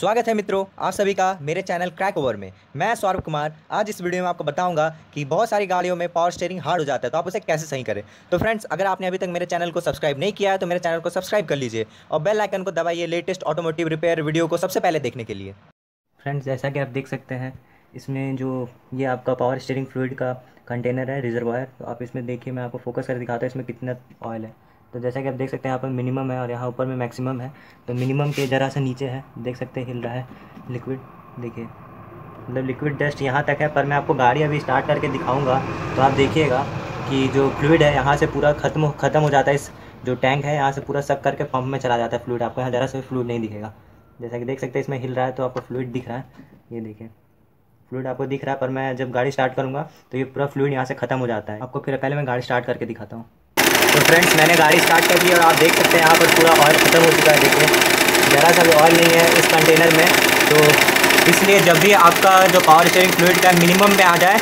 स्वागत है मित्रों आप सभी का मेरे चैनल क्रैकोवर में। मैं सौरभ कुमार आज इस वीडियो में आपको बताऊंगा कि बहुत सारी गाड़ियों में पावर स्टीयरिंग हार्ड हो जाता है तो आप उसे कैसे सही करें। तो फ्रेंड्स, अगर आपने अभी तक मेरे चैनल को सब्सक्राइब नहीं किया है तो मेरे चैनल को सब्सक्राइब कर लीजिए और बेल आइकन को दबाइए लेटेस्ट ऑटोमोटिव रिपेयर वीडियो को सबसे पहले देखने के लिए। फ्रेंड्स, जैसा कि आप देख सकते हैं इसमें जो ये आपका पावर स्टीयरिंग फ्लूइड का कंटेनर है रिजर्वायर। तो आप इसमें देखिए, मैं आपको फोकस करके दिखाता हूँ इसमें कितना ऑयल है। तो जैसा कि आप देख सकते हैं यहाँ पर मिनिमम है और यहाँ ऊपर में मैक्सिमम है। तो मिनिमम के ज़रा सा नीचे है, देख सकते हैं हिल रहा है लिक्विड। देखिए मतलब लिक्विड डस्ट यहाँ तक है, पर मैं आपको गाड़ी अभी स्टार्ट करके दिखाऊँगा तो आप देखिएगा कि जो फ्लूइड है यहाँ से पूरा ख़त्म हो जाता है। इस जो टैंक है यहाँ से पूरा सक करके पंप में चला जाता है फ्लूइड। आपको यहाँ ज़रा से फ्लूइड नहीं दिखेगा। जैसा कि देख सकते हैं इसमें हिल रहा है तो आपको फ्लूइड दिख रहा है। ये देखिए फ्लूइड आपको दिख रहा है, पर मैं जब गाड़ी स्टार्ट करूँगा तो ये पूरा फ्लूइड यहाँ से ख़त्म हो जाता है। आपको फिर पहले मैं गाड़ी स्टार्ट करके दिखाता हूँ। तो फ्रेंड्स, मैंने गाड़ी स्टार्ट कर दी और आप देख सकते हैं यहाँ पर पूरा ऑयल ख़त्म हो चुका है। देखिए ज़रा सा भी ऑयल नहीं है इस कंटेनर में। तो इसलिए जब भी आपका जो पावर स्टीयरिंग फ्लूइड का मिनिमम में आ जाए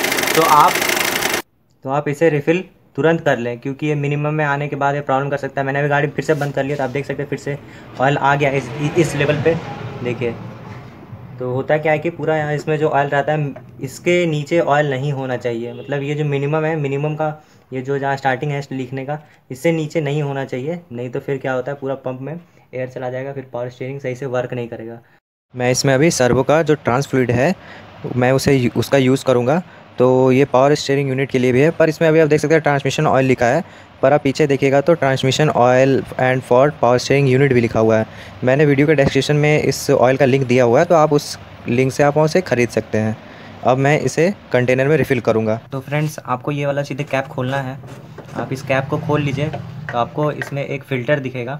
तो आप इसे रिफ़िल तुरंत कर लें, क्योंकि ये मिनिमम में आने के बाद ये प्रॉब्लम कर सकता है। मैंने अभी गाड़ी फिर से बंद कर लिया तो आप देख सकते हैं फिर से ऑयल आ गया इस लेवल पे। देखिए तो होता क्या है कि पूरा यहाँ इसमें जो ऑयल रहता है इसके नीचे ऑयल नहीं होना चाहिए। मतलब ये जो मिनिमम है, मिनिमम का ये जो जहाँ स्टार्टिंग है लिखने का, इससे नीचे नहीं होना चाहिए। नहीं तो फिर क्या होता है पूरा पंप में एयर चला जाएगा, फिर पावर स्टीयरिंग सही से वर्क नहीं करेगा। मैं इसमें अभी सर्वो का जो ट्रांस फ्लूइड है मैं उसका यूज़ करूँगा। तो ये पावर स्टीयरिंग यूनिट के लिए भी है, पर इसमें अभी आप देख सकते हैं ट्रांसमिशन ऑयल लिखा है, पर आप पीछे देखिएगा तो transmission oil and for power steering unit भी लिखा हुआ है। मैंने वीडियो के डिस्क्रिप्शन में इस ऑयल का लिंक दिया हुआ है, तो आप उस लिंक से आप वहाँ से ख़रीद सकते हैं। अब मैं इसे कंटेनर में रिफ़िल करूँगा। तो फ्रेंड्स, आपको ये वाला सीधे कैप खोलना है। आप इस कैप को खोल लीजिए तो आपको इसमें एक फ़िल्टर दिखेगा।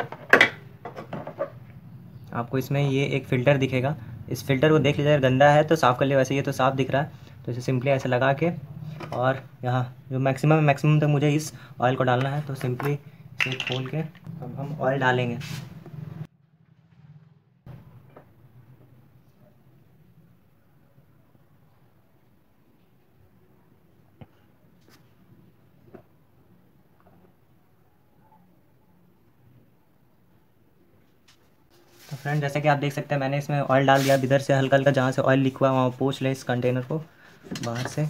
आपको इसमें ये एक फ़िल्टर दिखेगा। इस फ़िल्टर को देख लीजिए, गंदा है तो साफ़ कर लिए। वैसे ये तो साफ़ दिख रहा है, तो इसे सिंपली ऐसे लगा के और यहाँ जो मैक्सिमम तक मुझे इस ऑयल को डालना है, तो सिंपली इसे खोल के अब हम ऑयल डालेंगे। तो फ्रेंड, जैसे कि आप देख सकते हैं मैंने इसमें ऑयल डाल दिया। इधर से हल्का हल्का जहाँ से ऑयल लिखा हुआ है वहाँ पोंछ लें इस कंटेनर को बाहर से,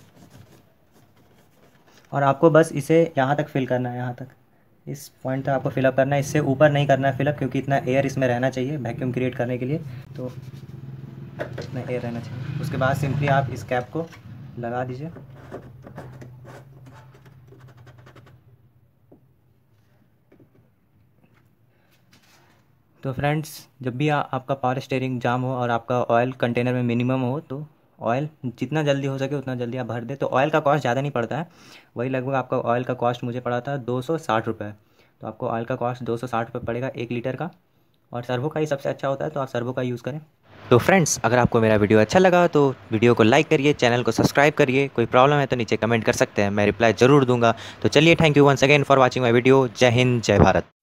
और आपको बस इसे यहाँ तक फिल करना है। यहाँ तक इस पॉइंट तक आपको फिलअप करना है। इससे ऊपर नहीं करना है फिलअप, क्योंकि इतना एयर इसमें रहना चाहिए वैक्यूम क्रिएट करने के लिए। तो इतना एयर रहना चाहिए। उसके बाद सिंपली आप इस कैप को लगा दीजिए। तो फ्रेंड्स, जब भी आपका पावर स्टीयरिंग जाम हो और आपका ऑयल कंटेनर में मिनिमम हो तो ऑयल जितना जल्दी हो सके उतना जल्दी आप भर दें। तो ऑयल का कॉस्ट ज़्यादा नहीं पड़ता है, वही लगभग आपका ऑयल का कॉस्ट मुझे पड़ा था 260 रुपये। तो आपको ऑयल का कॉस्ट 260 रुपये पड़ेगा 1 लीटर का। और सर्वो का ही सबसे अच्छा होता है, तो आप सर्वो का यूज़ करें। तो फ्रेंड्स, अगर आपको मेरा वीडियो अच्छा लगा तो वीडियो को लाइक करिए, चैनल को सब्सक्राइब करिए। कोई प्रॉब्लम है तो नीचे कमेंट कर सकते हैं, मैं रिप्लाई ज़रूर दूंगा। तो चलिए, thank you once again for watching my video. जय हिंद, जय भारत।